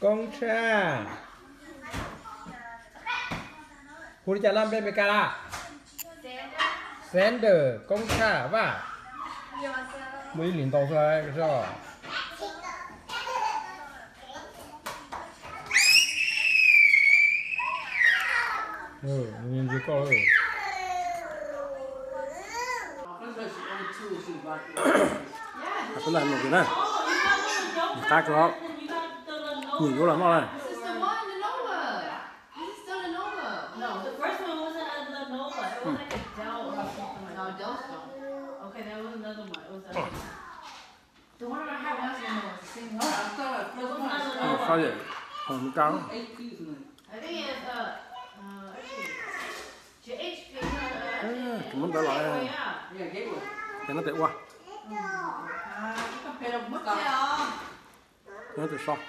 công chaคุณจะรับเป็นกาลาเซนเดอร์กงชาว่าไม่领导出来是吧你就告诉Cái này một cái này, ta có nhìn vô là nó này. Sao vậy? Không trắng. Muốn đỡ lại. Để nó tệ quá. Nó từ sau.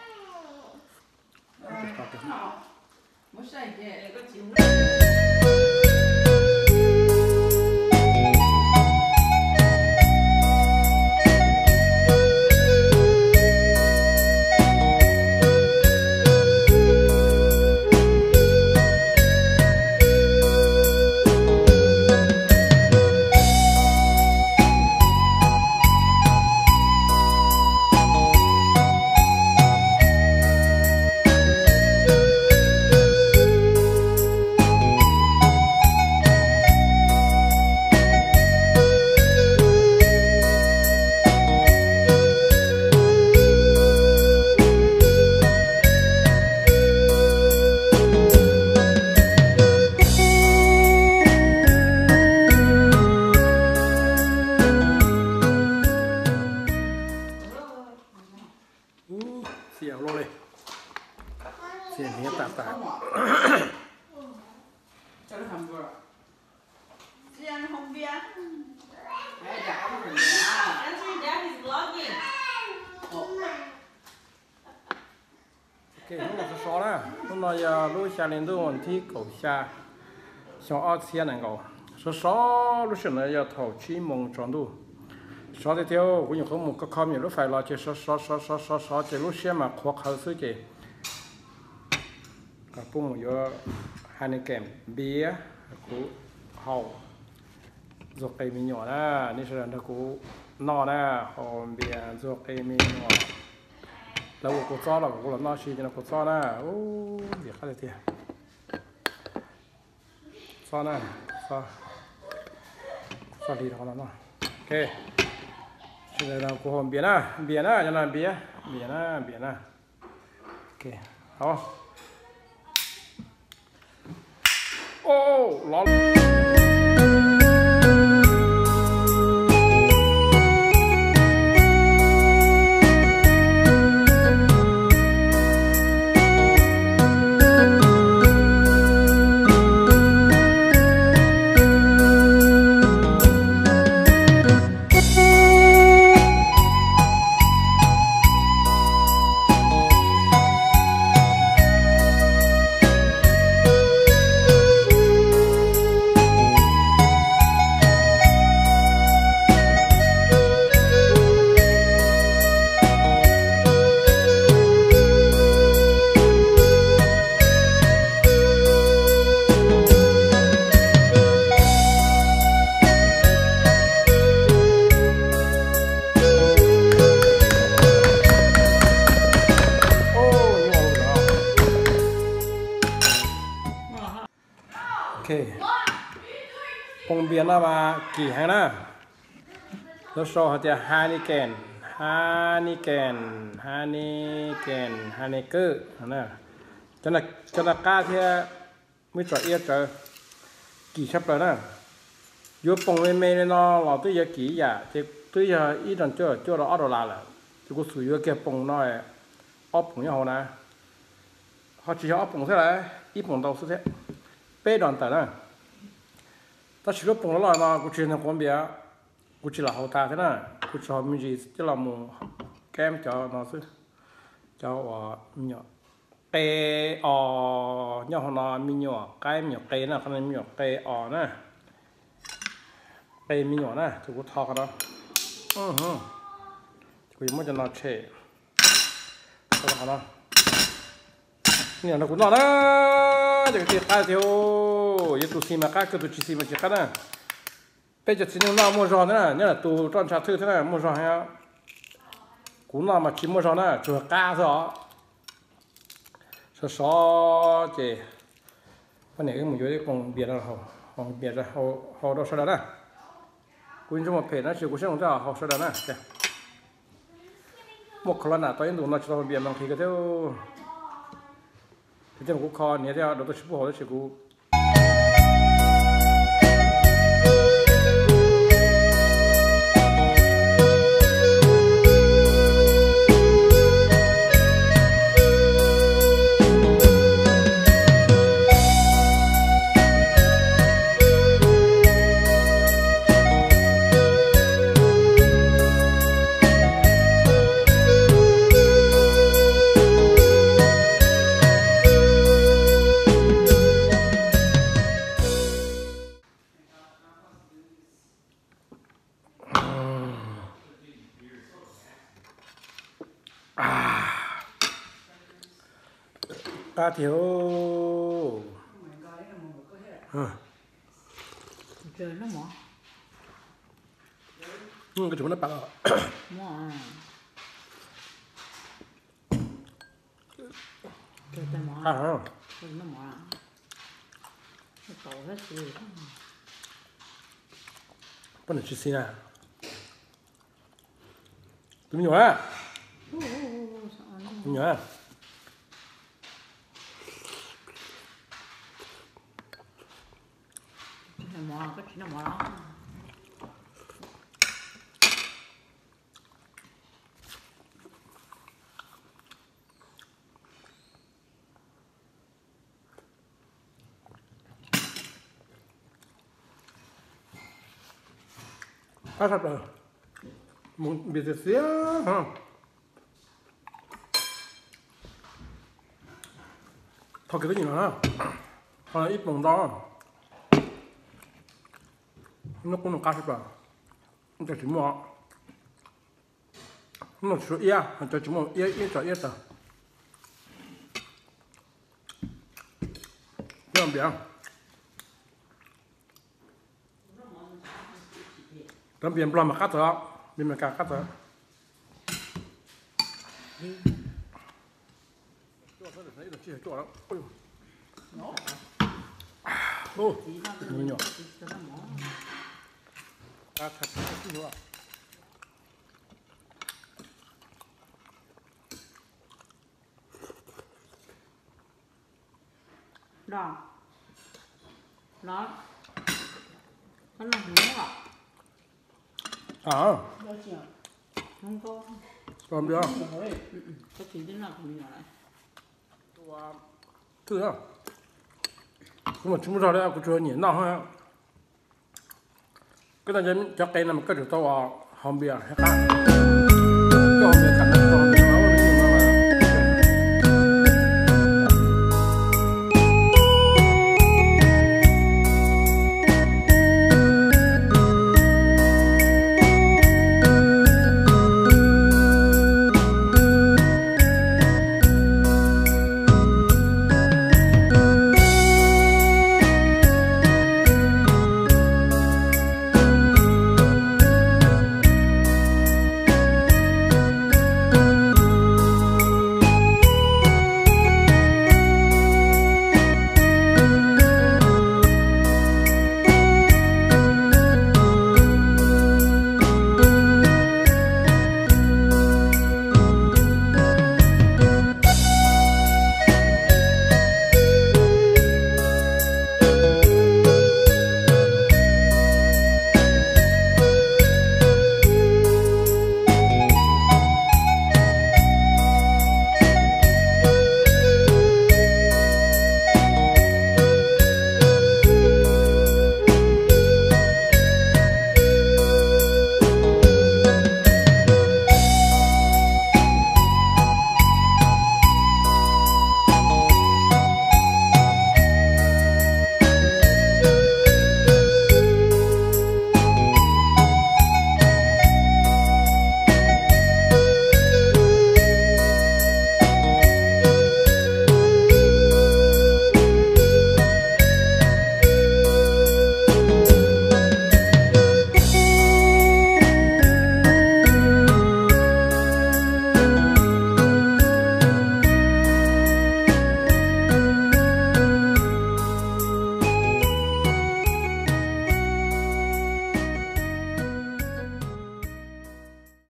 Xỉu luôn đi. Xỉu hết tạp tạp. Cho nó hầm vừa. Chị ăn không biết. Đấy, đã có một Actually, Dad is vlogging. Ok, nó là số đó. Hôm nay lúc xa lên tôi thì cầu xa. Xong ở xe này cầu. Số lúc xưa này thầu chí mong tròn đủ. Số thì theo cũng như không một cái com nhiều lúc phải lo chỉ số chỉ lúc xưa mà khoác hơi xứ chỉ. Các bông một giờ hai mươi kèm bia cú hậu ruột cây mi nhỏ đó, ní sẽ là cú no đó, hồng bia ruột cây mi nhỏ. Lâu cú cho là cú là no xí cho nó cú cho đó, ô việc khác thì cho nè, cho đi đó nó, ok. Bây giờ cô hồng biển à, cho nên biển à, ok, đó. Ô, lol. Bông biển là mà kỳ hàng đó, nó so họจะHeineken nè, cho là cá thì mới chọn ít rồi, kỳ sắp rồi nè, vô bông mê nó là tới giờ kỳ giờ thì tới giờ ít lần chưa là ở là thì có sử dụng cái bông nó ốp bông nhau nè, họ chỉ ốp bông thế này, ít bông đâu thế, bé đòn tờ nè. Ta chỉ có bông nó là cũng chỉ là con bé, cũng chỉ là hậu ta thế này, cũng cho mình gì chỉ là một kem cho nó chứ, cho nhỏ, cây nhỏ nó mình nhỏ, cái nhỏ cây nè, cái này nhỏ cây nè, cây mình nhỏ nè, thì cũng thò cái đó, cũng muốn cho nó chè, cái đó nè nó cũng nọ đó giờ cái cá theo giờ tụi xì mà cá cái tụi xì mà chỉ cá nè bây giờ xin nó mua giò nữa nè là tụi tròn chả thứ thế này mua giò hay cũng nọ mà chỉ mua giò nè chùa cá giò sò chị cái này cái mình dưới còn biệt là họ biệt là họ đâu sao đó nèคุณจะมาเพจนะชื่อกูเชื่อของเจ้าเขาสุดนะแกพวกคนน่ะตอนนี้ดูน่าจะต้องเบียร์บางทีก็เท่าที่จะมากูคอเนี่ยเท่าเราต้องชิบหัวแล้วชิบกูcá thiếu trời nó mỏ cái chỗ nó bạc mỏ trời ta mỏ nó mỏ nó tổ hết rồi con này chỉ à tụi nhỏ à nhỏ à mỏ cái nó mỏ đó cá sạch rồi một biệt thịt xía ha thôi cái gì nữa ha ít bông đó nó cũng là cá sạch rồi cho chúng nó số ia cho chúng ia cho ia rồi làm biển làm biển làm mà cắt rồi biển mà cắt rồi ô nhỏ cá thật rất nhiều đó đó nó là muỗng à không có làm được có chỉ đến là mình lại thứ đó nhưng mà chúng ta đây có chơi nhiều nào ha cái này cho cây này mà cái được tao vào hòm bia hay khác